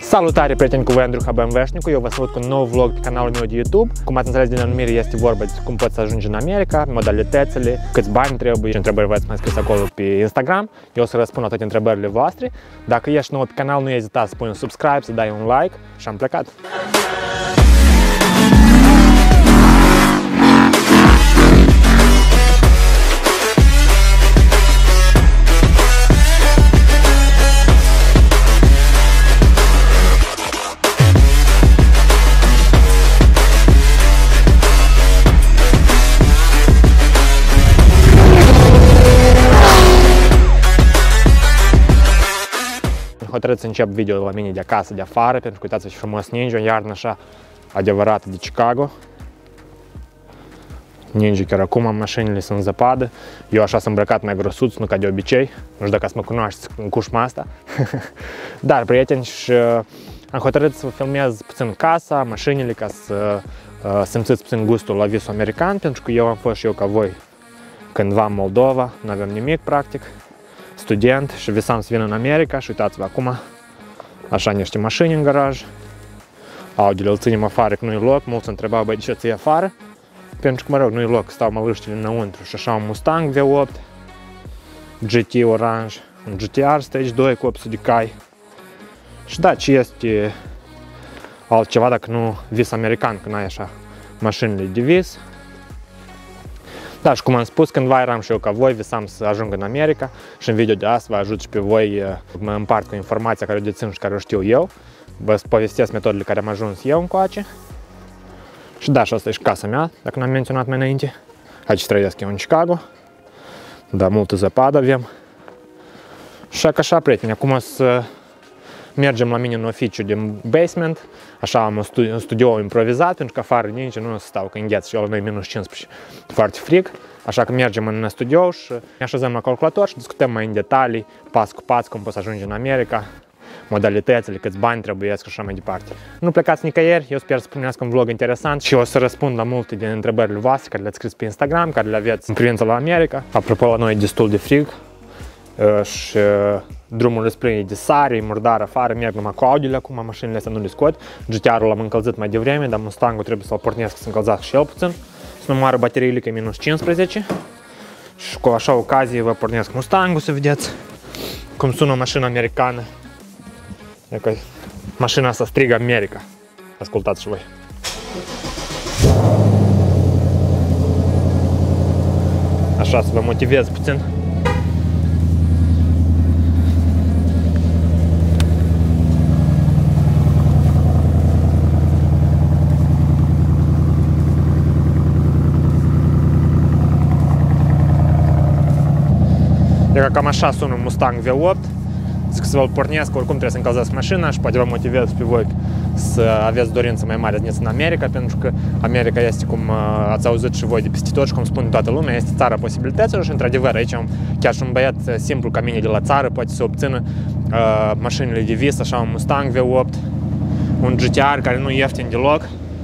Salutare, prieteni, cu voi Andruha BMW-șnicu. Eu vă salut cu un nou vlog pe canalul meu de YouTube. Cum ați înțeles din denumire, este vorba de cum poți să ajungi în America, modalitățile, câți bani trebuie și întrebări v-ați mai scris acolo pe Instagram. Eu o să răspund la toate întrebările voastre. Dacă ești nou pe canal, nu ezita să pui un subscribe, să dai un like și am plecat. Hotărât să încep video la mine de acasă, de afară, pentru că uitați-vă ce frumos ninge, o iarnă așa adevărată de Chicago. Ninge chiar acum, mașinile sunt în zăpadă. Eu așa sunt îmbrăcat mai grosuț, nu ca de obicei. Nu știu dacă ați mă cunoașteți în cușma asta. Dar, prieteni, și am hotărât să filmez puțin casa, mașinile, ca să simțiți puțin gustul la visul american, pentru că eu am fost și eu ca voi cândva în Moldova, nu aveam nimic practic. Student și visam să vin în America și uitați-vă acum, așa niște mașini în garaj. Audiile îl ținem afară că nu-i loc, mulți întrebau, băi, de ce ții afară? Pentru că, mă rog, nu-i loc, stau mălâștile înăuntru și așa un Mustang V8 GT oranj, un GTR Stage 2 cu 800 de cai. Și da, ce este altceva dacă nu vis american, când ai așa mașinile de vis. Da, și cum am spus, cândva eram și eu ca voi, visam să ajung în America și în video de azi vă ajut și pe voi, mă împart cu informația care o dețin și care o știu eu. Vă povestesc metodele care am ajuns eu încoace. Și da, și asta e și casa mea, dacă n-am menționat mai înainte. Aici trăiesc eu în Chicago. Da, multă zăpadă avem. Și așa, prieteni, acum o să mergem la mine în oficiu din basement. Așa am un studio improvizat, pentru că afară ninge, nu o să stau că îngheț și la noi minus 15, foarte frig. Așa că mergem în studio și ne așezăm la calculator și discutăm mai în detalii, pas cu pas, cum poți să ajungi în America, modalitățile, câți bani trebuie și așa mai departe. Nu plecați nicăieri, eu sper să primească un vlog interesant și o să răspund la multe din întrebările voastre care le-ați scris pe Instagram, care le aveți în privință la America. Apropo, la noi e destul de frig și drumul e plin de sare, e murdar afară, merg numai cu audiile acum, mașinile astea nu le scot. GTR-ul l-am încălzit mai devreme, dar Mustang-ul trebuie să-l pornesc să încălzească și el puțin, să nu moară bateriile, că e minus 15. Și cu așa ocazie vă pornesc Mustang-ul să vedeți cum sună o mașină americană. E că mașina asta strigă America. Ascultați și voi. Așa, să vă motivez puțin. Cam așa sună un Mustang V8. Zic să vă-l pornesc, oricum trebuie să încălzesc mașina și poate vă motivez pe voi să aveți dorință mai mare de veniți în America, pentru că America este, cum ați auzit și voi de peste tot și cum spune toată lumea, este țara posibilităților și într-adevăr aici chiar și un băiat simplu ca mine de la țară poate să obțină mașinile de vis, așa un Mustang V8, un GTR care nu e ieftin deloc,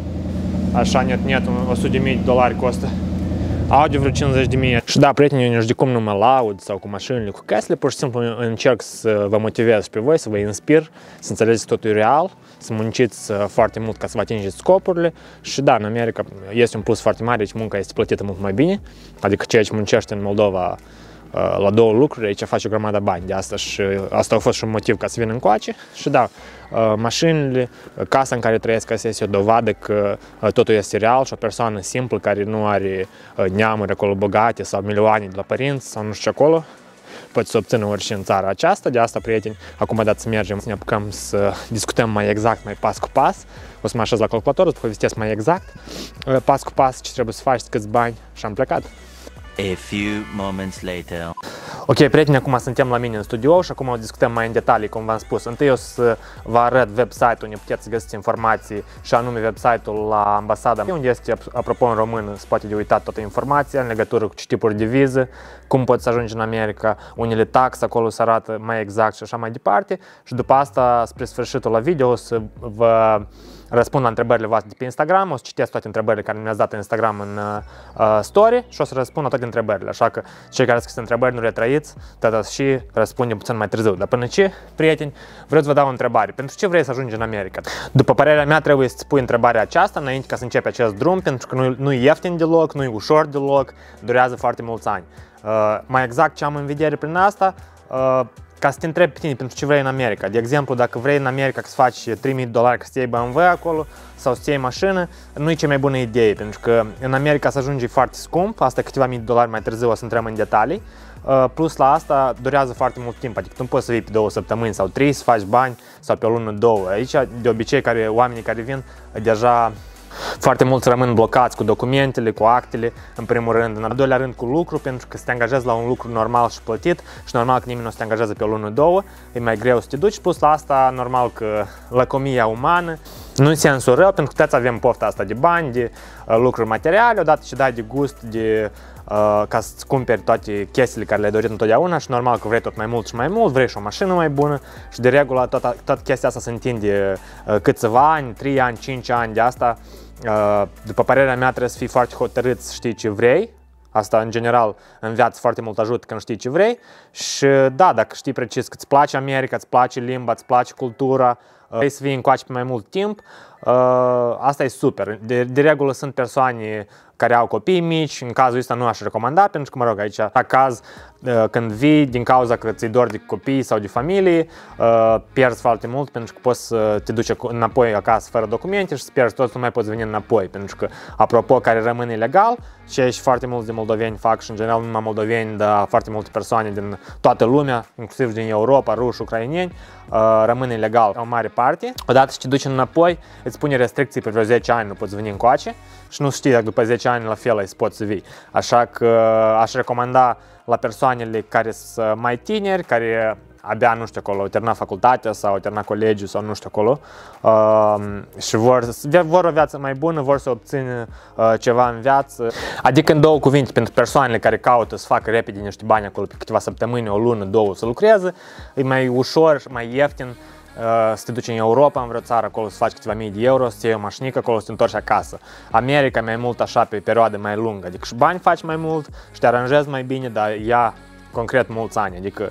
așa net $100.000 costă. Audi vreo 50.000. Și da, prieteni, eu nici de cum nu mă laud sau cu mașinile, cu casele, pur și simplu încerc să vă motivez pe voi, să vă inspir, să înțelegeți totul real, să munciți foarte mult ca să vă atingeți scopurile. Și da, în America este un plus foarte mare, deci munca este plătită mult mai bine, adică ceea ce muncește în Moldova la două lucruri, aici face o grămadă bani de asta și asta a fost și un motiv ca să vin încoace. Și da, mașinile, casa în care trăiesc, asta este o dovadă că totul este real și o persoană simplă care nu are neamuri acolo bogate sau milioane de la părinți sau nu știu ce acolo, poate să obțină orice în țara aceasta. De asta, prieteni, acum dați să mergem, să ne apucăm să discutăm mai exact, mai pas cu pas. O să mă așez la calculator, o să povestesc mai exact, pas cu pas, ce trebuie să faci, câți bani și am plecat. A few moments later. Ok, prieteni, acum suntem la mine în studio și acum o discutăm mai în detalii, cum v-am spus. Întâi o să vă arăt website-ul unde puteți găsiți informații, și anume website-ul la ambasada, unde este, apropo, în român, se poate de uitat toată informația în legătură cu ce tipuri de viză, cum poți să ajungi în America, unele taxe, acolo se arată mai exact și așa mai departe. Și după asta, spre sfârșitul la video, o să vă răspund la întrebările voastre de pe Instagram, o să citesc toate întrebările care mi-ați dat în Instagram în story și o să răspund la toate întrebările. Așa că cei care au scris întrebări nu retrăiți, urmăriți, tata și răspundem puțin mai târziu. Dar până ce, prieteni, vreau să vă dau o întrebare. Pentru ce vrei să ajungi în America? După părerea mea, trebuie să-ți pui întrebarea aceasta înainte ca să începi acest drum, pentru că nu e ieftin deloc, nu e ușor deloc, durează foarte mulți ani. Mai exact ce am în vedere prin asta, ca să te întrebi pe tine pentru ce vrei în America. De exemplu, dacă vrei în America să faci $3.000 ca să iei BMW acolo sau să iei mașină, nu e cea mai bună idee, pentru că în America să ajungi foarte scump, asta câteva mii de dolari mai târziu o să intrăm în detalii. Plus la asta durează foarte mult timp, adică tu nu poți să vii pe 2 săptămâni sau 3 să faci bani sau pe o lună, 2. Aici, de obicei, oamenii care vin deja foarte mulți rămân blocați cu documentele, cu actele, în primul rând, în al doilea rând cu lucru, pentru că să te angajezi la un lucru normal și plătit și normal că nimeni nu se te angajează pe o lună, 2, e mai greu să te duci, plus la asta normal că lăcomia umană, nu în sensul rău, pentru că toți avem pofta asta de bani, de lucruri materiale, odată ce dai de gust, ca să-ți cumperi toate chestiile care le-ai dorit întotdeauna și normal că vrei tot mai mult și mai mult, vrei și o mașină mai bună și de regulă toată chestia asta se întinde câțiva ani, 3 ani, 5 ani de asta. După părerea mea trebuie să fii foarte hotărât să știi ce vrei. Asta în general în viață foarte mult ajută când știi ce vrei și da, dacă știi precis că îți place America, îți place limba, îți place cultura, vrei să vii încoace pe mai mult timp, asta e super. De regulă sunt persoane care au copii mici, în cazul ăsta nu aș recomanda, pentru că, mă rog, aici, la caz, când vii din cauza că ți-i dor de copii sau de familie, pierzi foarte mult, pentru că poți să te duci înapoi acasă fără documente și să pierzi tot, nu mai poți veni înapoi, pentru că, apropo, care rămâne ilegal, și foarte mulți de moldoveni fac și, în general, nu numai moldoveni, dar foarte multe persoane din toată lumea, inclusiv din Europa, ruși, ucraineni, rămâne ilegal o mare parte. Odată ce te duci înapoi, îți pune restricții pe vreo 10 ani, nu poți veni încoace și nu știi dacă după 10 ani la fel îți poți să vii. Așa că aș recomanda la persoanele care sunt mai tineri, care abia, nu știu, acolo, au terminat facultatea sau au terminat colegiul sau nu știu acolo și vor o viață mai bună, vor să obțină ceva în viață. Adică, în două cuvinte, pentru persoanele care caută să facă repede niște bani acolo pe câteva săptămâni, o lună, 2 să lucreze, e mai ușor și mai ieftin să te duci în Europa, în vreo țară, acolo să faci câteva mii de euro, să iei o mașinică, acolo să te întorci acasă. America mai mult așa pe perioadă mai lungă, adică și bani faci mai mult și te aranjezi mai bine, dar ia concret mulți ani, adică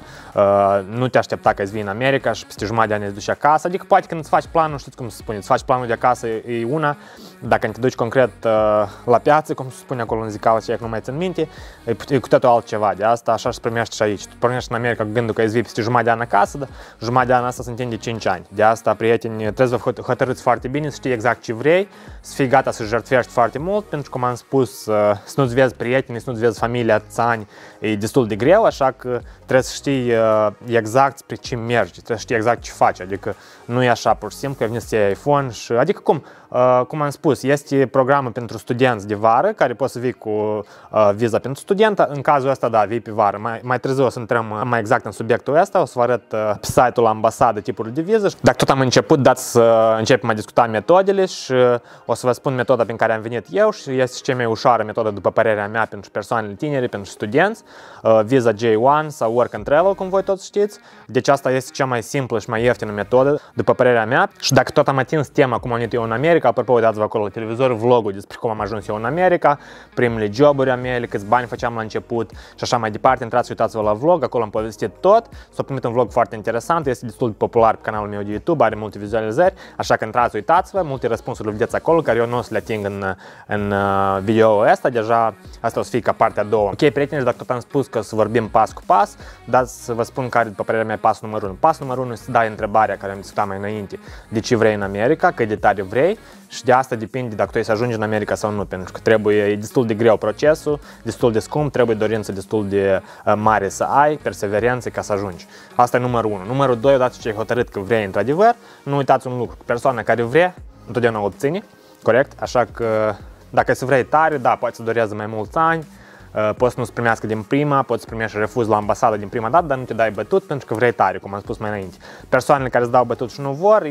nu te aștepta că îți vii în America și peste jumătate de ani îți duci acasă, adică poate când îți faci planul, știți cum se spune, îți faci planul de acasă e una, dacă te duci concret la piață, cum se spune acolo în zicală, ce nu mai țin minte, e cu totul altceva, de asta așa se primește și aici. Tu pornești în America cu gândul că îți vii peste jumătate de an acasă, dar jumătate de an asta se întinde 5 ani. De asta, prieteni, trebuie să vă hotărâți foarte bine, să știi exact ce vrei, să fii gata să jertfești foarte mult, pentru că, cum am spus, să nu-ți vezi prieteni, să nu-ți vezi familia, ani, e destul de greu, așa că trebuie să știi exact spre ce mergi, trebuie să știi exact ce faci, adică nu e așa pur și simplu că vine să iei iPhone și, adică cum am spus, este programul pentru studenți de vară, care poți să vii cu viza pentru student, în cazul ăsta, da, vii pe vară. Mai târziu o să intrăm mai exact în subiectul ăsta, o să vă arăt pe site-ul ambasadă tipuri de viză. Dacă tot am început, dați să începem a discuta metodele și o să vă spun metoda prin care am venit eu și este cea mai ușoară metodă, după părerea mea, pentru persoanele tinere, pentru studenți, viza J1 sau Work and Travel, cum voi toți știți. Deci asta este cea mai simplă și mai ieftină metodă, după părerea mea. Și dacă tot am atins tema cum am venit eu în America, apropo, uitați-vă acolo la televizor vlogul despre cum am ajuns eu în America, primele joburi ale mele, câți bani făceam la început și așa mai departe. Intrați și uitați-vă la vlog, acolo am povestit tot. S-a primit un vlog foarte interesant, este destul de popular pe canalul meu de YouTube, are multe vizualizări, așa că intrați, uitați-vă, multe răspunsuri le vedeți acolo, care eu nu o să le ating în video-ul ăsta, deja asta o să fie ca partea a doua. Ok, prieteni, dacă tot am spus că să vorbim pas cu pas, dar să vă spun care, după părerea mea, pasul numărul 1. Pasul numărul 1 este să dai întrebarea care am discutat mai înainte, de ce vrei în America, cât de tare vrei. Și de asta depinde dacă tu vrei să ajungi în America sau nu, pentru că e destul de greu procesul, destul de scump, trebuie dorință destul de mare să ai, perseverență ca să ajungi. Asta e numărul 1. Numărul 2, odată ce ai hotărât că vrei într-adevăr, nu uitați un lucru, persoana care vrea, întotdeauna o obține, corect? Așa că dacă să vrei tare, da, poate să durează mai mulți ani, poți să nu-ți primească din prima, poți să primești refuz la ambasadă din prima dată, dar nu te dai bătut pentru că vrei tare, cum am spus mai înainte. Persoanele care îți dau bătut și nu vor,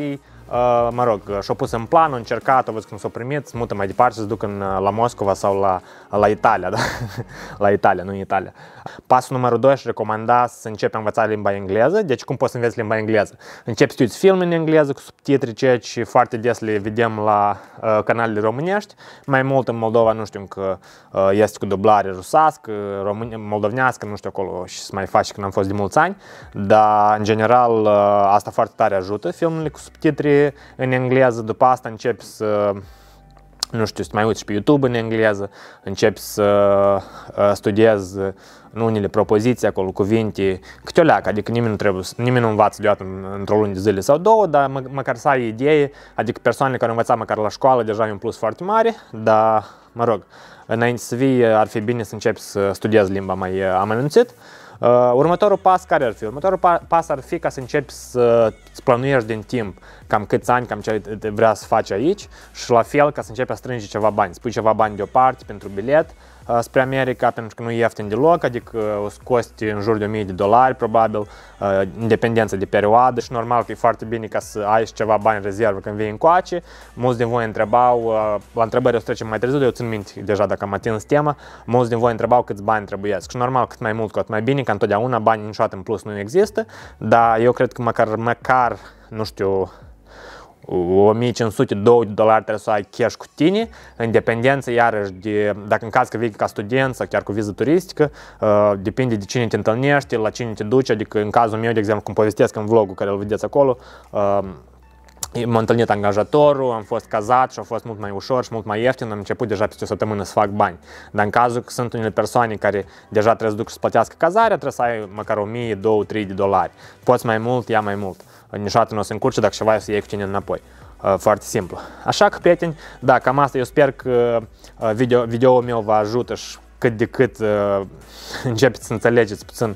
mă rog, și-au pus în plan, au încercat, au văzut cum s-au primit, se mută mai departe, se duc la Moscova sau la Italia, da? La Italia, nu în Italia. Pasul numărul 2 aș recomanda să începi a învăța limba engleză. Deci cum poți să înveți limba engleză? Începi să uiți filme în engleză cu subtitri, ceea ce foarte des le vedem la canalele românești. Mai mult în Moldova, nu știu, că este cu dublare rusească, moldovnească, nu știu acolo și să mai faci când am fost de mulți ani. Dar, în general, asta foarte tare ajută, filmele cu subtitri în engleză. După asta începi să, nu știu, să mai uiți pe YouTube în engleză, începi să studiezi unele propoziții acolo, cuvinte, câte o leacă, adică nimeni nu învață deodată într-o lună de zile sau două, dar măcar să ai idee, adică persoanele care învăța măcar la școală deja e un plus foarte mare, dar, mă rog, înainte să vii ar fi bine să începi să studiezi limba mai amănunțit. Următorul pas care ar fi? Următorul pas ar fi ca să începi să-ți plănuiești din timp cam câți ani, cam ce vrea să faci aici și la fel ca să începi a strânge ceva bani. Spui ceva bani deoparte pentru bilet spre America, pentru că nu e ieftin deloc, adică o să costi în jur de $1000 probabil, în dependență de perioadă și normal că e foarte bine ca să ai și ceva bani în rezervă când vii încoace. Mulți din voi întrebau, la întrebări o să trecem mai târziu, eu țin minte deja dacă am atins tema, mulți din voi întrebau câți bani trebuiesc și normal cât mai mult cu atât mai bine, ca întotdeauna banii niciodată în plus nu există, dar eu cred că măcar nu știu, $1500-$2000 trebuie să ai cash cu tine, în dependență iarăși de, dacă în caz că vii ca student sau chiar cu viză turistică, depinde de cine te întâlnești, la cine te duci, adică în cazul meu, de exemplu, cum povestesc în vlogul care îl vedeți acolo, m-a întâlnit angajatorul, am fost cazat și a fost mult mai ușor și mult mai ieftin, am început deja peste o săptămână să fac bani. Dar în cazul că sunt unele persoane care deja trebuie să duc să plătească cazarea, trebuie să ai măcar $1000-$2000. Poți mai mult, ia mai mult. Niciodată nu o să încurce dacă ceva să iei cu tine înapoi. Foarte simplu. Așa că, prieteni, da, cam asta. Eu sper că video-ul meu vă ajută și cât de cât începeți să înțelegeți puțin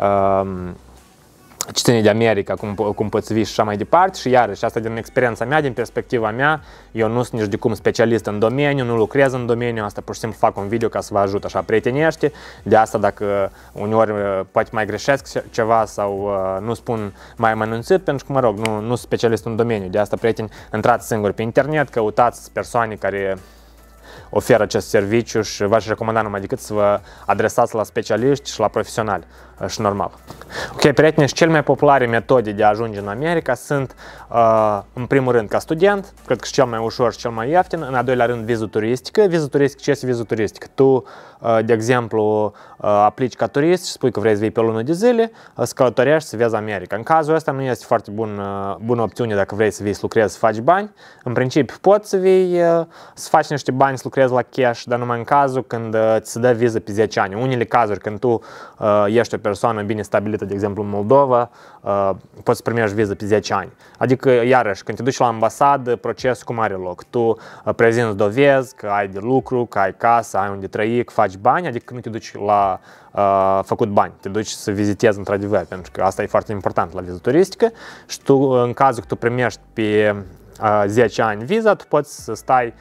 ce ține de America, cum poți vii și așa mai departe. Și iarăși, asta din experiența mea, din perspectiva mea, eu nu sunt nici de cum specialist în domeniu, nu lucrez în domeniu, asta pur și simplu fac un video ca să vă ajut așa prietenește. De asta dacă uneori poate mai greșesc ceva sau nu spun mai amănunțit, pentru că, mă rog, nu sunt specialist în domeniu. De asta, prieteni, intrați singuri pe internet, căutați persoane care oferă acest serviciu și v-aș recomanda numai decât să vă adresați la specialiști și la profesionali și normal. Ok, prieteni, și cele mai populare metode de a ajunge în America sunt, în primul rând, ca student, cred că și cel mai ușor și cel mai ieftin, în al doilea rând, viză turistică. Viză turistică, ce este viză turistică? Tu, de exemplu, aplici ca turist și spui că vrei să vii pe o lună de zile, să călătorești, să vezi America. În cazul ăsta nu este foarte bună opțiune dacă vrei să vii să lucrezi, să faci bani. În principiu poți să vii să faci niște bani, să lucrezi la cash, dar numai în cazul când ți se dă viză pe 10 ani. Unele cazuri, când tu ești o persoană bine stabilită, de exemplu în Moldova, poți să primești viză pe 10 ani. Adică, iarăși, când te duci la ambasadă, procesul cum are loc. Tu prezinți dovezi că ai de lucru, că ai casă, ai unde trăi, că faci bani, adică nu te duci la făcut bani, te duci să vizitezi într-adevăr, pentru că asta e foarte important la viză turistică și tu, în cazul că tu primești pe 10 ani viza, tu poți să stai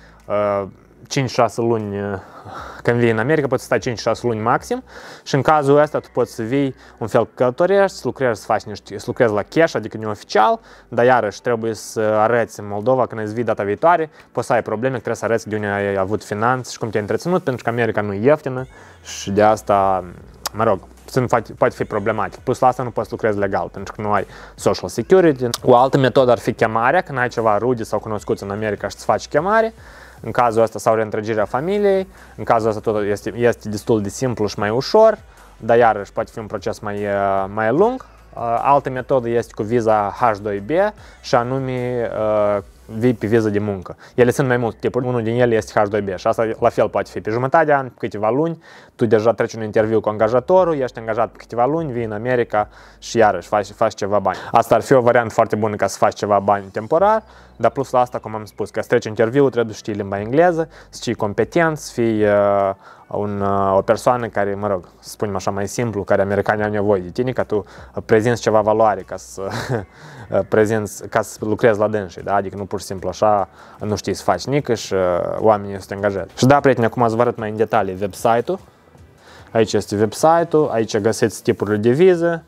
5-6 luni, când vii în America, poți să stai 5-6 luni maxim și în cazul ăsta tu poți să vii un fel călătorești, să lucrezi, să lucrezi la cash, adică neoficial, dar iarăși trebuie să arăți în Moldova, când îți vii data viitoare, poți să ai probleme, trebuie să arăți de unde ai avut finanțe și cum te-ai întreținut, pentru că America nu e ieftină și de asta, mă rog, poate fi problematic. Plus la asta nu poți lucrezi legal, pentru că nu ai social security. O altă metodă ar fi chemarea, când ai ceva rude sau cunoscuți în America și îți faci chemare. În cazul ăsta sau reîntregirea familiei, în cazul ăsta tot este destul de simplu și mai ușor, dar iarăși poate fi un proces mai lung. Altă metodă este cu viza H2B și anume vii pe viză de muncă. Ele sunt mai multe tipuri, unul din ele este H2B și asta la fel poate fi pe jumătate de an, câteva luni, tu deja treci un interviu cu angajatorul, ești angajat pe câteva luni, vii în America și iarăși faci ceva bani. Asta ar fi o variantă foarte bună ca să faci ceva bani temporar, dar plus la asta, cum am spus, că să treci interviul trebuie să știi limba engleză, să fii competent, să fii o persoană care, mă rog, să spunem așa mai simplu, care americanii au nevoie de tine, ca tu prezinți ceva valoare, ca să lucrezi la dânsii, da? Adică nu pur și simplu așa, nu știi să faci nică și oamenii să te angajeze. Și da, prieteni, acum ați vă arăt mai în detalii website-ul. Aici este website-ul, aici găsiți tipurile de viză.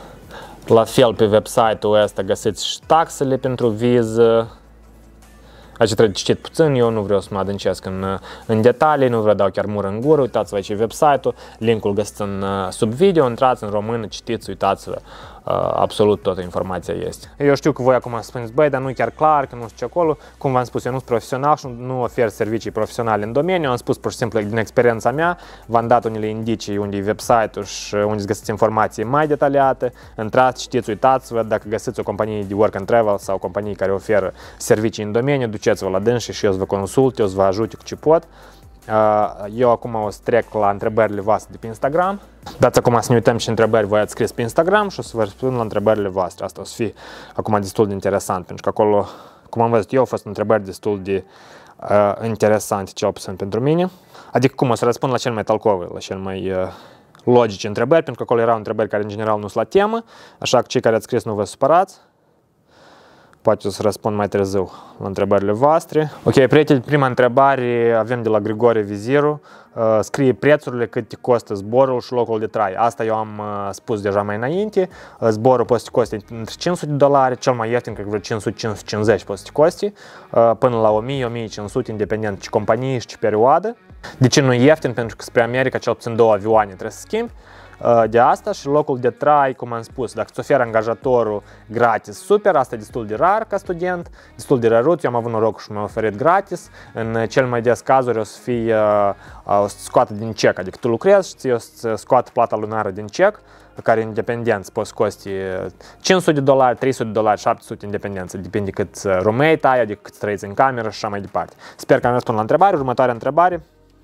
La fel pe website-ul ăsta găsiți și taxele pentru viză. Aici trebuie citit puțin, eu nu vreau să mă adâncesc în detalii, nu vreau să dau chiar mură în gură, uitați-vă aici website-ul, linkul găsiți sub video, intrați în română, citiți, uitați-vă, absolut toată informația este. Eu știu că voi acum spuneți, băi, dar nu e chiar clar, că nu știu ce acolo, cum v-am spus, eu nu sunt profesional și nu ofer servicii profesionale în domeniu, am spus pur și simplu din experiența mea, v-am dat unele indicii unde e website-ul și unde găsiți informații mai detaliate, intrați, citiți, uitați-vă, dacă găsiți o companie de work and travel sau companii care oferă servicii în domeniu, duceți-vă la dâns și eu o să vă consult, eu o să vă ajut cu ce pot. Eu acum o să trec la întrebările voastre de pe Instagram. Dați acum să ne uităm ce întrebări voi ați scris pe Instagram și o să vă răspund la întrebările voastre. Asta o să fie acum destul de interesant, pentru că acolo, cum am văzut eu, au fost întrebări destul de interesante, cel puțin pentru mine. Adică cum o să răspund la cel mai talcove, la cel mai logice întrebări, pentru că acolo erau întrebări care în general nu sunt la temă, așa că cei care ați scris nu vă supărați. Poate o să răspund mai târziu la întrebările voastre. Ok, prieteni, prima întrebare avem de la Grigore Viziru. Scrie prețurile, cât te costă zborul și locul de trai. Asta eu am spus deja mai înainte. Zborul poate să te coste între $500, cel mai ieftin, cred că vreo 500-550 poate să te coste, până la 1000-1500, independent ce companie și ce perioadă. De ce nu e ieftin? Pentru că spre America cel puțin 2 avioane trebuie să schimbi. De asta și locul de trai, cum am spus, dacă îți oferă angajatorul gratis, super, asta e destul de rar ca student, destul de rarut, eu am avut noroc și mi-a oferit gratis, în cel mai des cazuri o să fie, o să scoată din cec, adică tu lucrezi și ți o să scoată plata lunară din cec, care independent poți scoți $500, $300, $700 independență, depinde cât roommate ai, adică cât trăiți în cameră și așa mai departe. Sper că am răspuns la întrebare. Următoarea întrebare.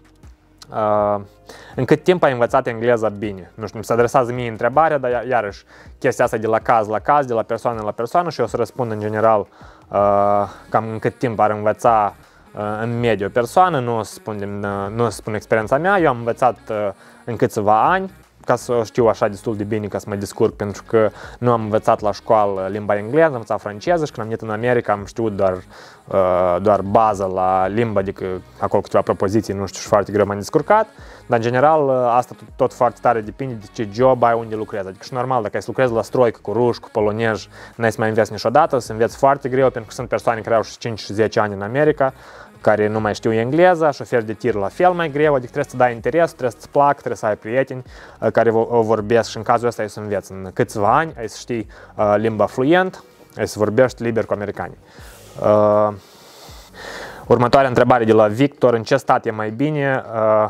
În cât timp ai învățat engleza bine? Nu știu, mi se adresează mie întrebarea, dar iarăși chestia asta de la caz la caz, de la persoană la persoană și eu o să răspund în general cam în cât timp ar învăța în medie o persoană, nu o să spun experiența mea, eu am învățat în câțiva ani, ca să știu așa destul de bine, ca să mă descurc, pentru că nu am învățat la școală limba engleză, am învățat franceză și când am venit în America am știut doar bază la limba, adică acolo câteva propoziții, nu știu, și foarte greu m-am descurcat, dar în general asta tot foarte tare depinde de ce job ai, unde lucrezi, adică și normal, dacă ai să lucrezi la stroică, cu ruși, cu polonezi, n-ai să mai înveți niciodată, să înveți foarte greu, pentru că sunt persoane care au și 5 și 10 ani în America, care nu mai știu engleză, șofer de tir la fel mai greu, adică trebuie să dai interes, trebuie să-ți placă, trebuie să ai prieteni care o vorbesc și în cazul ăsta ai să înveți în câțiva ani, ai să știi limba fluent, ai să vorbești liber cu americanii. Următoarea întrebare de la Victor, în ce stat e mai bine?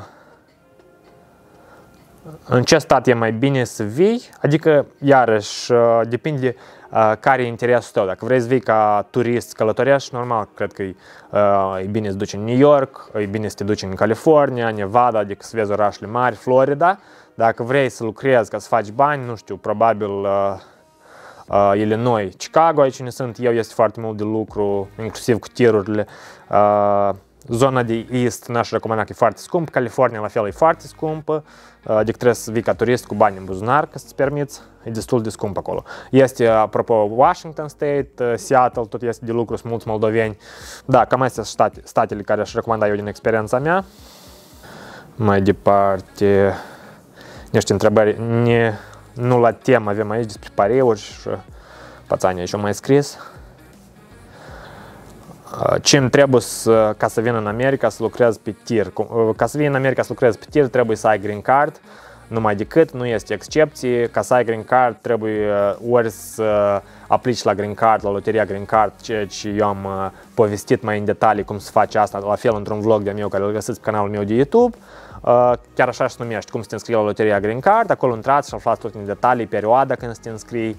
În ce stat e mai bine să vii? Adică, iarăși, depinde care e interesul tău. Dacă vrei să vii ca turist călătorești, normal, cred că e bine să duci în New York, e bine să te duci în California, Nevada, adică să vezi orașele mari, Florida. Dacă vrei să lucrezi ca să faci bani, nu știu, probabil Illinois, Chicago, aici unde sunt eu, este foarte mult de lucru, inclusiv cu tirurile. Zona de East n-aș recomanda că e foarte scump, California la fel e foarte scumpă, adică trebuie să vii ca turist cu bani în buzunar ca să-ți permiți, e destul de scump acolo. Este, apropo, Washington State, Seattle, tot este de lucru, sunt mulți moldoveni. Da, cam astea sunt statele care aș recomanda eu din experiența mea. Mai departe, niște întrebări, nu la temă avem aici despre pariuri și pățanii aici au mai scris. Ce îmi trebuie ca să vin în America să lucrez pe tir? Ca să vin în America să lucrez pe tir trebuie să ai green card, numai decât, nu este excepție. Ca să ai green card trebuie ori să aplici la green card, la loteria green card, ceea ce eu am povestit mai în detalii cum să faci asta, la fel într-un vlog de-a meu care îl găsiți pe canalul meu de YouTube. Chiar așa se numește, cum să te înscrii la loteria green card, acolo intrați și aflați tot în detalii, perioada când să te înscrii,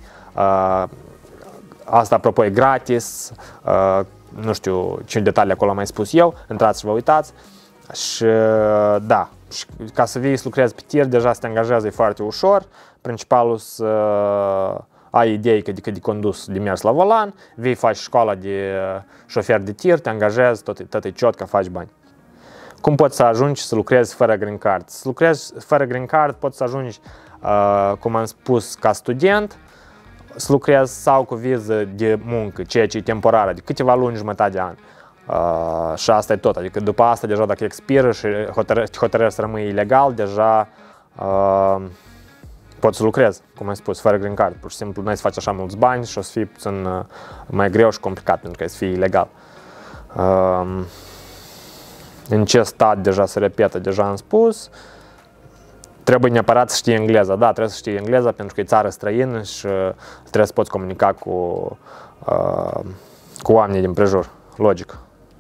asta apropo e gratis, nu știu ce detalii acolo am mai spus eu, intrați și vă uitați și da, și ca să vii să lucrezi pe tir, deja să te angajezi e foarte ușor, principalul să ai idei că de condus, de mers la volan, vii, faci școala de șofer de tir, te angajezi, tot e ciot că faci bani. Cum poți să ajungi să lucrezi fără green card? Să lucrezi fără green card poți să ajungi, cum am spus, ca student, să lucrezi sau cu viză de muncă, ceea ce e temporar, adică câteva luni, jumătate de an. Și asta e tot, adică după asta deja dacă expiră și hotărăști să rămâi ilegal, deja poți să lucrezi, cum am spus, fără green card. Pur și simplu nu ai să faci așa mulți bani și o să fie puțin mai greu și complicat pentru că ai să fii ilegal. În ce stat deja se repetă, deja am spus. Trebuie neapărat să știi engleza. Da, trebuie să știi engleza pentru că e țară străină și trebuie să poți comunica cu oamenii din prejur. Logic.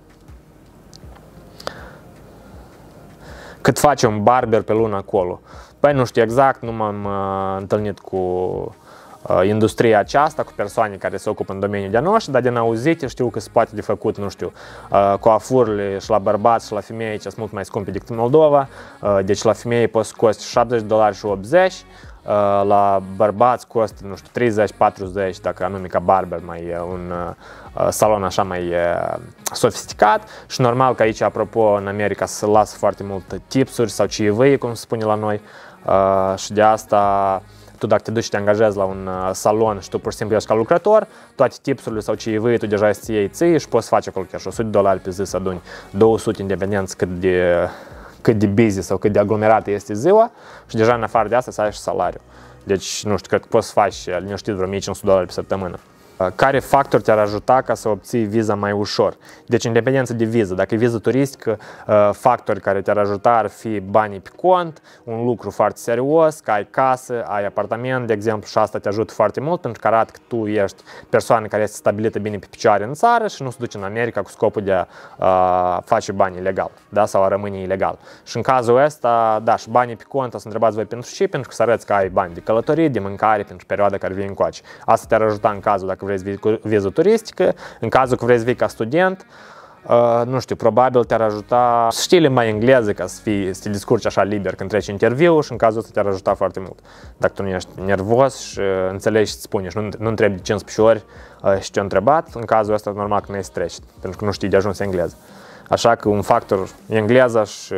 Cât face un barber pe lună acolo? Păi nu știu exact, nu m-am întâlnit cu industria aceasta, cu persoane care se ocupă în domeniul de-a noastră, dar din auzite știu că se poate de făcut, nu știu, coafurile și la bărbați și la femei ce sunt mult mai scumpe decât în Moldova, deci la femei poți costi $70 și 80, la bărbați costă, nu știu, 30-40, dacă anume ca barber, mai e un salon așa mai sofisticat și normal că aici, apropo, în America se lasă foarte mult tipsuri sau ciivăi, cum se spune la noi, și de asta tu dacă te duci și te angajezi la un salon și tu pur și simplu ești ca lucrător, toate tipsurile sau ciivăi tu deja îți iei ție și poți face acolo chiar și $100 pe zi să aduni 200 independenți cât de busy sau cât de aglomerată este ziua și deja în afară de asta să ai și salariu. Deci, nu știu, cred că poți să faci liniștit vreo $1500 pe săptămână. Care factori te-ar ajuta ca să obții viza mai ușor? Deci, în dependență de viză. Dacă e viză turistică, factori care te-ar ajuta ar fi banii pe cont, un lucru foarte serios, că ai casă, ai apartament, de exemplu, și asta te ajută foarte mult pentru că arată că tu ești persoană care este stabilită bine pe picioare în țară și nu se duce în America cu scopul de a face bani ilegal, da? Sau a rămâne ilegal. Și în cazul ăsta, da, și banii pe cont, o să întrebați voi pentru ce? Pentru că să arăți că ai bani de călătorie, de mâncare, pentru perioada care vii încoace. Asta te-ar ajuta în cazul dacă vrei să vii cu viză turistică, în cazul că vrei să vii ca student, nu știu, probabil te-ar ajuta să știi limba engleză ca să te descurci așa liber când treci interviu și în cazul ăsta te-ar ajuta foarte mult. Dacă tu nu ești nervos și înțelegi și îți spuni și nu întrebi de 15 ori și te-a întrebat, în cazul ăsta normal că nu ești treci, pentru că nu știi de ajuns engleză. Așa că un factor engleza și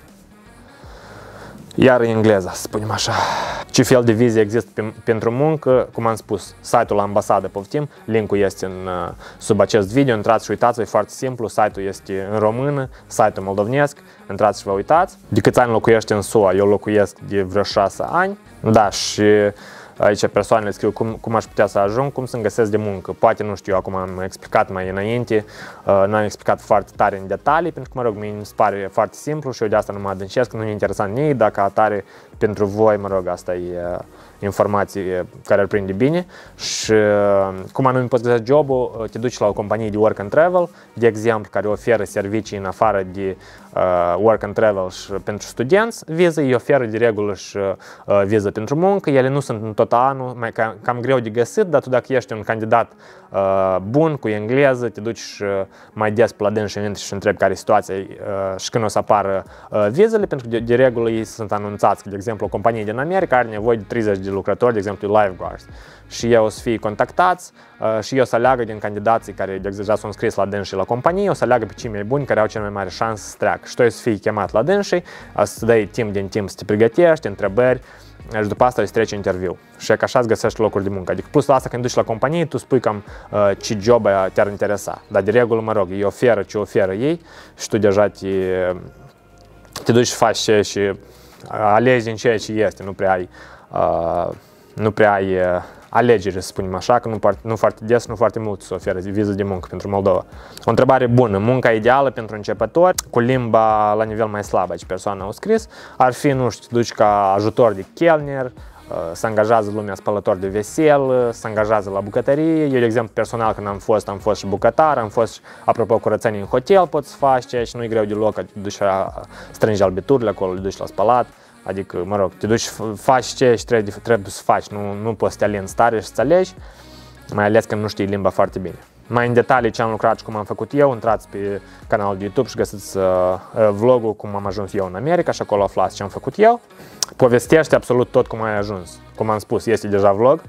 iar engleza, să spunem așa. Ce fel de vize există pentru muncă? Cum am spus, site-ul la ambasadă, poftim, linkul este sub acest video, intrați și uitați, e foarte simplu, site-ul este în română, site-ul moldovnesc, intrați și vă uitați. De câți ani locuiești în SUA? Eu locuiesc de vreo 6 ani, da, și aici persoanele scriu cum aș putea să ajung, cum să-mi găsesc de muncă. Poate, nu știu, acum am explicat mai înainte, nu am explicat foarte tare în detalii, pentru că, mă rog, mi se pare foarte simplu și eu de asta nu mă adâncesc, nu e interesant nici dacă atare pentru voi, mă rog, asta e informații care îl prinde bine și cum anume poți găsi jobul, te duci la o companie de work and travel, de exemplu, care oferă servicii în afară de work and travel și pentru studenți, viză, îi oferă de regulă și viză pentru muncă, ele nu sunt în tot anul, mai cam greu de găsit, dar tu dacă ești un candidat bun cu engleză, te duci și mai des pe la dâns și întrebi care e situația și când o să apară vizele, pentru că de regulă ei sunt anunțați, de exemplu, o companie din America are nevoie de 30 de lucrători, de exemplu, lifeguards. Și ei o să fie contactați și eu o să aleagă din candidații care deja sunt scris la dâns și la companie, o să aleagă pe cei mai buni care au cel mai mare șansă să treacă. Și tu o să fii chemat la dâns și să dai timp din timp să te pregătești, întrebări și după asta îți treci interviu. Și că așa îți găsești locuri de muncă. Adică plus la asta când duci la companie, tu spui cam ce job te-ar interesa. Dar de regulă, mă rog, ei oferă ce oferă ei și tu deja te duci și faci ce și alegi din ceea ce este, nu prea ai alegere, să spunem așa, că nu foarte des, nu foarte mult se oferă viză de muncă pentru Moldova. O întrebare bună, munca ideală pentru începători, cu limba la nivel mai slab, aici persoana au scris, ar fi, nu știu, te duci ca ajutor de chelner, să angajează lumea spălător de vesel, să angajează la bucătărie. Eu, de exemplu, personal, când am fost și bucătar, am fost, apropo, curățenie în hotel, poți să faci ceea ce nu e greu deloc, că te duci la strângi albiturile acolo, te duci la spălat. Adică, mă rog, te duci, faci ce trebuie să faci, nu poți să te alinți tare și să alegi, mai ales când nu știi limba foarte bine. Mai în detalii ce am lucrat și cum am făcut eu, intrați pe canalul de YouTube și găsiți vlogul cum am ajuns eu în America și acolo aflați ce am făcut eu. Povestește absolut tot cum ai ajuns. Cum am spus, este deja vlog.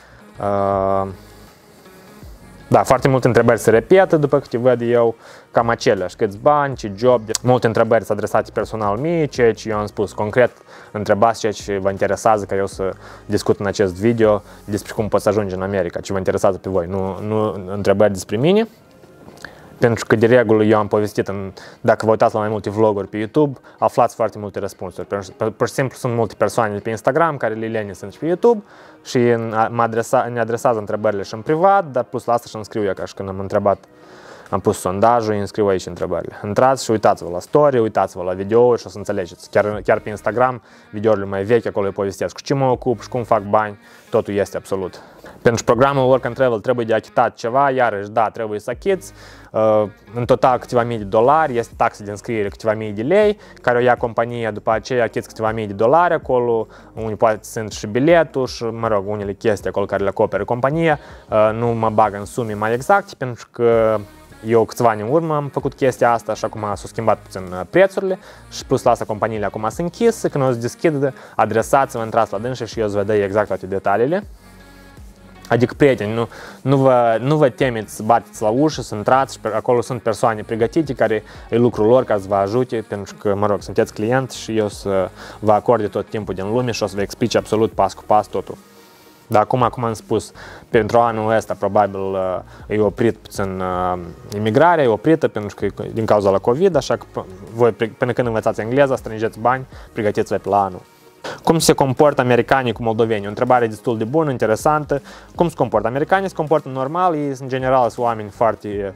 Da, foarte multe întrebări se repetă după câte văd eu, cam aceleași, câți bani, ce job, multe întrebări sunt adresate personal mie, ceea ce eu am spus concret, întrebați ceea ce vă interesează ca eu să discut în acest video despre cum poți ajunge în America, ce vă interesează pe voi, nu întrebări despre mine. Pentru că de regulă eu am povestit, dacă vă uitați la mai multe vloguri pe YouTube, aflați foarte multe răspunsuri. Pur și simplu sunt multe persoane pe Instagram care le lene sunt și pe YouTube și ne adresează întrebările și în privat, dar plus la asta și îmi scriu eu ca și când am întrebat am pus sondajul, înscriu aici întrebările. Intrați și uitați-vă la story, uitați-vă la videouri și o să înțelegeți. Chiar pe Instagram, videourile mai vechi, acolo îi povestesc cu ce mă ocup și cum fac bani, totul este absolut. Pentru programul Work and Travel trebuie de achitat ceva, iarăși da, trebuie să achiți. În total câteva mii de dolari, este taxa de înscriere câteva mii de lei, care o ia compania, după aceea achiți câteva mii de dolari acolo, unii poate sunt și biletul și, mă rog, unele chestii acolo care le acoperă compania. Nu mă bag în sume mai exacte, pentru că eu câțiva ani în urmă am făcut chestia asta și acum s-au schimbat puțin prețurile și plus la asta companiile acum sunt închise, când o să deschid, adresați-vă, intrați la dânsă și eu îți vedea exact toate detaliile. Adică, prieteni, nu vă temeți să bateți la ușă, să intrați și acolo sunt persoane pregătite care e lucrul lor ca să vă ajute, pentru că, mă rog, sunteți clienți și eu să vă acorde tot timpul din lume și o să vă explice absolut pas cu pas totul. Dar acum, cum am spus, pentru anul ăsta probabil e oprit puțin imigrarea, e oprită pentru că din cauza la COVID, așa că voi până când învățați engleza, strângeți bani, pregătiți-vă pe la anul. Cum se comportă americanii cu moldovenii? O întrebare destul de bună, interesantă. Cum se comportă? Americanii se comportă normal, ei în general sunt oameni foarte...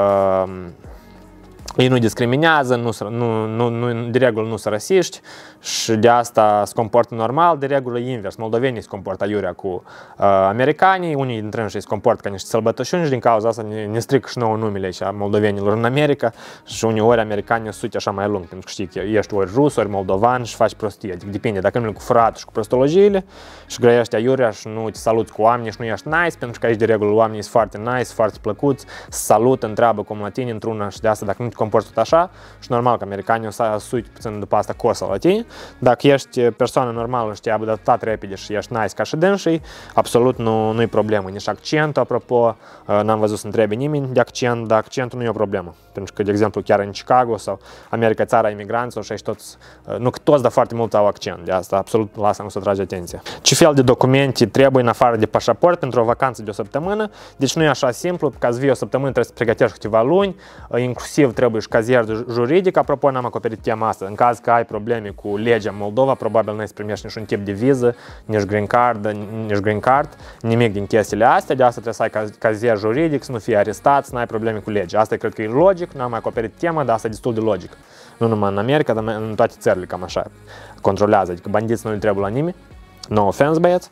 ei nu discriminează, de regulă nu sunt rasiști și de asta se comportă normal, de regulă invers. Moldovenii se comportă aiurea cu americanii, unii dintre ei se comportă ca niște sălbătășuni și din cauza asta ne strică și nouă numele și a moldovenilor în America și uneori americanii sunt așa mai lung, pentru că știi că ești ori rus, ori moldovan și faci prostie, adică depinde, dacă nu cu furatul și cu prostologiile și grăiești aiurea și nu te saluți cu oamenii și nu ești nice, pentru că aici de regulă oamenii sunt foarte nice, foarte plăcuți, salută, întreabă cum la tine într-una și de asta dacă nu te comporți tot așa și normal că americanii o să asuite puțin după asta cosa la tine. Dacă ești persoană normală și te-ai adaptat repede și ești nice ca și dânsii, absolut nu e problemă. Nici accentul, apropo, n-am văzut să întrebe nimeni de accent, dar accentul nu e o problemă. Pentru că, de exemplu, chiar în Chicago sau America, țara imigranților și aici toți, nu că toți, dar foarte mult au accent. De asta absolut la asta nu se trage atenție. Ce fel de documente trebuie în afară de pașaport pentru o vacanță de o săptămână? Deci nu e așa simplu, ca să vii o săptămână trebuie să pregătești câteva luni, inclusiv trebuie și cazier juridic, apropo n-am acoperit tema asta. În caz că ai probleme cu legea Moldova, probabil nu-i să primești niciun tip de viză, nici green card, nimic din chestiile astea, de asta trebuie să ai cazier juridic, să nu fii arestat, să n-ai probleme cu legea. Asta cred că e logic, n-am mai acoperit tema, dar asta e destul de logic. Nu numai în America, dar în toate țările cam așa controlează, adică bandiți nu le trebuie la nimeni, no offense băieți.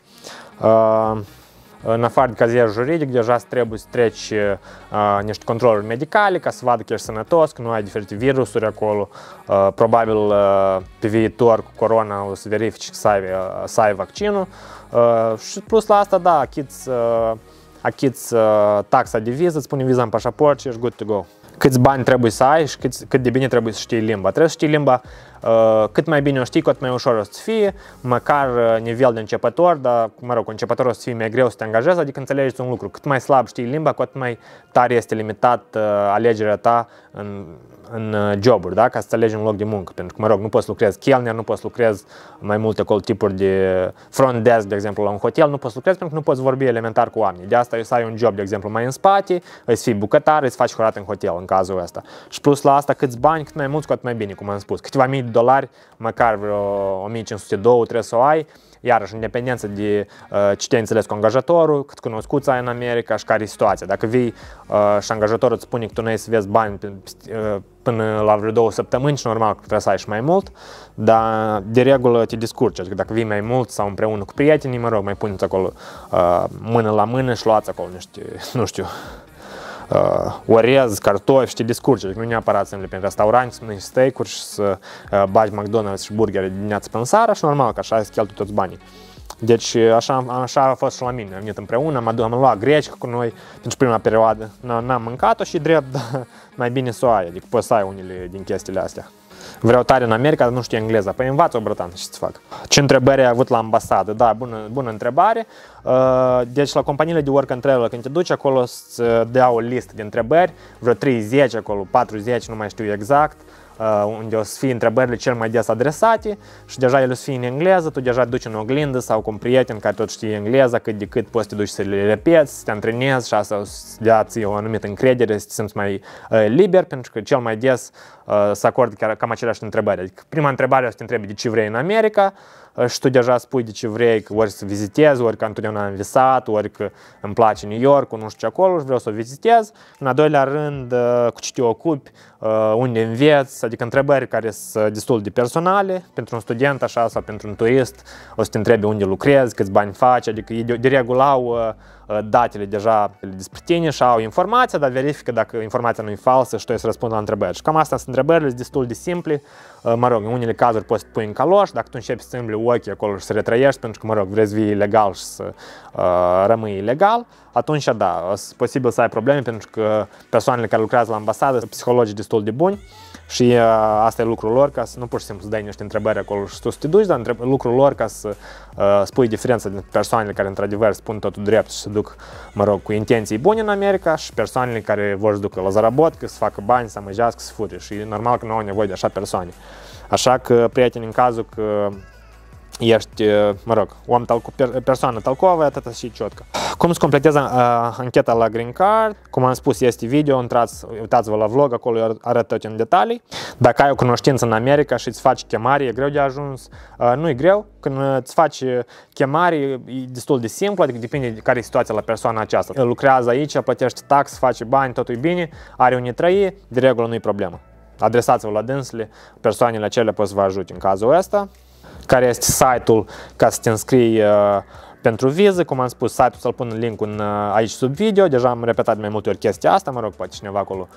În afară de cazier juridic, deja trebuie să treci niște controluri medicale ca să vadă că ești sănătos, că nu ai diferite virusuri acolo. Probabil pe viitor cu corona o să verifici să ai vaccinul. Și plus la asta, da, achiți taxa de viză, îți pune viza în pașaport și ești good to go. Câți bani trebuie să ai și cât de bine trebuie să știi limba. Trebuie să știi limba, cât mai bine o știi, cu atât mai ușor o să fie, măcar nivel de începător, dar, mă rog, cu începător o să fie mai greu să te angajezi, adică înțelegeți un lucru, cât mai slab știi limba, cu atât mai tare este limitat alegerea ta în joburi, da? Ca să alegi un loc de muncă, pentru că, mă rog, nu poți să lucrezi chelner, nu poți să lucrezi mai multe acolo tipuri de front desk, de exemplu, la un hotel, nu poți să lucrezi pentru că nu poți vorbi elementar cu oamenii. De asta să ai un job, de exemplu, mai în spate, îți fii bucătar, îți faci curat în hotel, în cazul ăsta. Și plus la asta, câți bani, cât mai mulți, cu atât mai bine, cum am spus. Câteva mii de dolari, măcar vreo 1500-2 trebuie să o ai. Iarăși, în dependență de ce te-ai înțeles cu angajatorul, cât cunoscuți ai în America și care e situația. Dacă vii și angajatorul îți spune că tu nu ai să vezi bani până la vreo 2 săptămâni și normal că trebuie să ai și mai mult, dar de regulă te descurci. Adică dacă vii mai mult sau împreună cu prietenii, mă rog, mai puneți acolo mână la mână și luați acolo niște, nu știu, orez, cartofi și te descurci. Adică nu neapărat să mergi prin restaurant, să mănânci steak-uri și să bagi McDonald's și burgeri dimineața până seara și normal că așa îți cheltui toți banii. Deci așa a fost și la mine. Am venit împreună, am luat grecică cu noi pentru prima perioadă. N-am mâncat-o și drept, dar mai bine să o ai, adică poți să ai unele din chestiile astea. Vreau tare în America, dar nu știu engleza. Păi învață-o, brătan, ce să fac. Ce întrebări ai avut la ambasadă? Da, bună întrebare. Deci la companiile de work and travel, când te duci acolo, îți dea o listă de întrebări, vreo 30 acolo, 40, nu mai știu exact, unde o să fie întrebările cel mai des adresate și deja ele o să fie în engleză, tu deja te duci în oglindă sau cu un prieten care tot știe engleza, cât de cât poți să te duci să le repeți, să te antrenezi și asta o să dea ție o anumită încredere, să te simți mai liber, pentru că cel mai des se acordă cam aceleași întrebări. Adică prima întrebare o să te întrebi de ce vrei în America, și tu deja spui de ce vrei, că ori să vizitezi, ori că întotdeauna am visat, ori că îmi place New York, nu știu ce acolo și vreau să o vizitez. În a doilea rând, cu ce te ocupi, unde înveți, adică întrebări care sunt destul de personale pentru un student așa sau pentru un turist, o să te întrebi unde lucrezi, câți bani faci, adică de regulă au datele deja despre tine și au informația, dar verifică dacă informația nu e falsă și tu să răspunzi la întrebări. Și cam astea sunt întrebările, sunt destul de simple. Mă rog, în unele cazuri poți să te pui în caloș, dacă tu începi să îmbli ochii acolo și să retrăiești, pentru că, mă rog, vrei să vii ilegal și să rămâi ilegal, atunci, da, e posibil să ai probleme, pentru că persoanele care lucrează la ambasadă sunt psihologi destul de buni și asta e lucrul lor, ca să nu pur și simplu să dai niște întrebări acolo și tu să te duci, dar lucrul lor ca să spui diferența dintre persoanele care într-adevăr spun totul drept și se duc, mă rog, cu intenții bune în America și persoanele care vor să ducă la zarabot, că să facă bani, să amăjească, să fure și e normal că nu au nevoie de așa persoane. Așa că, prieteni, în cazul că ești, mă rog, persoană talcovă, atâta și ciotcă. Cum se completează ancheta la Green Card? Cum am spus, este video, uitați-vă la vlog, acolo arăt tot în detalii. Dacă ai o cunoștință în America și îți faci chemare, e greu de ajuns? Nu e greu. Când îți faci chemare, e destul de simplu, adică depinde de care e situația la persoana aceasta. Lucrează aici, plătește tax, face bani, totul e bine, are unde trăi, de regulă nu e problemă. Adresați-vă la dânsele, persoanele acelea pot să vă ajute în cazul ăsta. Care este site-ul ca să te înscrii pentru viză, cum am spus, site-ul să-l pun link-ul aici sub video, deja am repetat mai multe ori chestia asta, mă rog, poate cineva acolo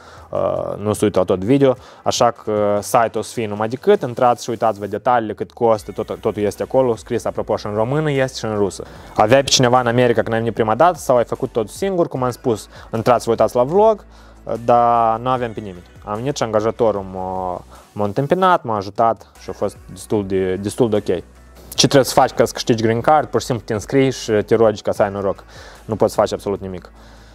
nu se uită la tot video, așa că site-ul o să fie numai decât, intrați și uitați-vă detaliile, cât costă, totul este acolo, scris apropo și în română, este și în rusă. Aveai pe cineva în America când ai venit prima dată sau ai făcut tot singur, cum am spus, intrați și uitați la vlog, dar nu aveam pe nimeni. Am venit și angajatorul m-a întâmpinat, m-a ajutat și a fost destul de ok. Ce trebuie să faci ca să câștigi Green Card? Pur și simplu te înscrii și te rogi ca să ai noroc. Nu poți să faci absolut nimic.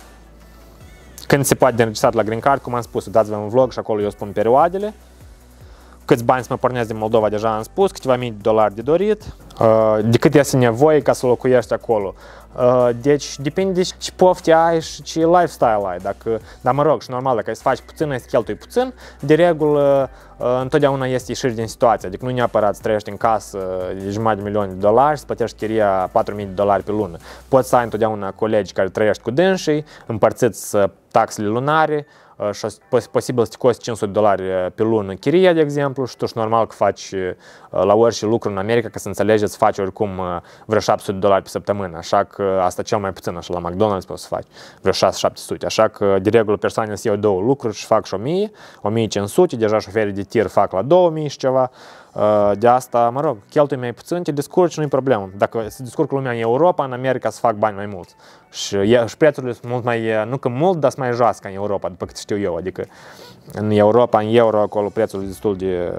Când se poate de înregistrat la Green Card, cum am spus, dați-vă un vlog și acolo eu spun perioadele. Câți bani să mă pornesc din Moldova, deja am spus, câteva mii de dolari de dorit. De cât este nevoie ca să locuiești acolo. Deci depinde de ce pofte ai și ce lifestyle ai. Dar mă rog, și normal, dacă ai să faci puțin, ai să cheltui puțin, de regulă întotdeauna este ieșiri din situație. Adică nu neapărat să trăiești în casă de $500.000 să plătești chiria $4.000 pe lună. Poți să ai întotdeauna colegi care trăiești cu dânsii, împărțiți taxele lunare, și posibil să te costi $500 pe lună chiria, de exemplu, și tu ești normal că faci la orice lucru în America, că să înțelegeți, să faci oricum vreo $700 pe săptămână, așa că asta cel mai puțin, așa la McDonald's poți să faci vreo 600-700, așa că de regulă persoanele să iau două lucruri și fac și 1000, 1500, deja șoferii de tir fac la 2000 și ceva. De asta, mă rog, cheltui mai puțin, te descurci, nu-i problemă. Dacă se descurcă lumea în Europa, în America să fac bani mai mulți. Și prețurile sunt mult mai, nu că mult, dar sunt mai jos ca în Europa, după cât știu eu. Adică în Europa, în euro, acolo prețurile destul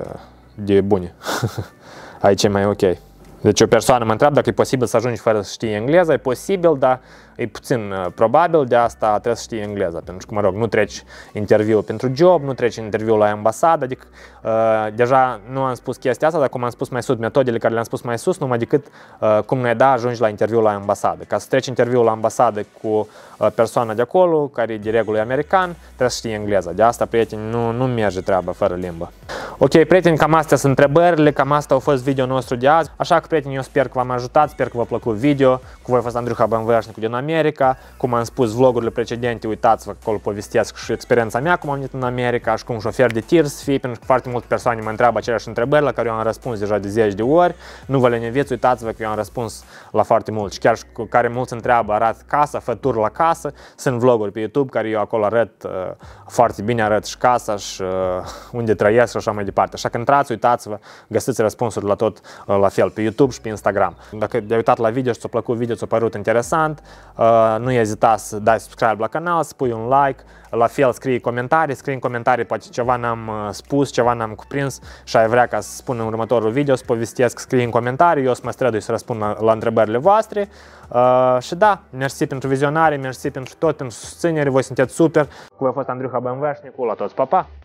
de bune. Aici e mai ok. Deci o persoană mă întreabă dacă e posibil să ajungi fără să știi engleză, e posibil, dar e puțin probabil, de asta trebuie să știi engleză, pentru că, mă rog, nu treci interviul pentru job, nu treci interviul la ambasadă, adică deja nu am spus chestia asta, dar cum am spus mai sus, metodele care le-am spus mai sus, numai decât cum ne da ajungi la interviul la ambasadă. Ca să treci interviul la ambasadă cu persoana de acolo, care de regulă e american, trebuie să știi engleză. De asta, prieteni, nu merge treaba fără limbă. Ok, prieteni, cam astea sunt întrebările, cam asta a fost video nostru de azi, așa că, prieteni, eu sper că v-am ajutat, sper că v-a plăcut video, cu voi a fost Andruha Bănvășnicu din America, cum am spus, vlogurile precedente, uitați-vă acolo povestesc și experiența mea, cum am venit în America și cum șofer de tir să fie, pentru că foarte multe persoane mă întreabă aceleași întrebări la care eu am răspuns deja de 10 de ori, nu vă leneviți, uitați-vă că eu am răspuns la foarte mult și chiar și cu care mulți întreabă, arăt casa, fă tur la casă, sunt vloguri pe YouTube care eu acolo arăt foarte bine, arăt și casa și unde trăiesc și așa mai departe, așa că intrați, uitați-vă, găsiți răspunsuri la tot la fel pe YouTube și pe Instagram. Dacă te-ai uitat la video și ți-a plăcut video, ți-a părut interesant, nu ezita să dai subscribe la canal, să pui un like, la fel scrii în comentarii poate ceva n-am spus, ceva n-am cuprins și ai vrea ca să spun în următorul video, să povestesc, scrii în comentarii, eu o să mă strădui să răspund la întrebările voastre și da, mersi pentru vizionare, mersi pentru tot, pentru susținere, voi sunteți super, cu voi a fost Andruha Bănvășnicu, la toți, pa, pa!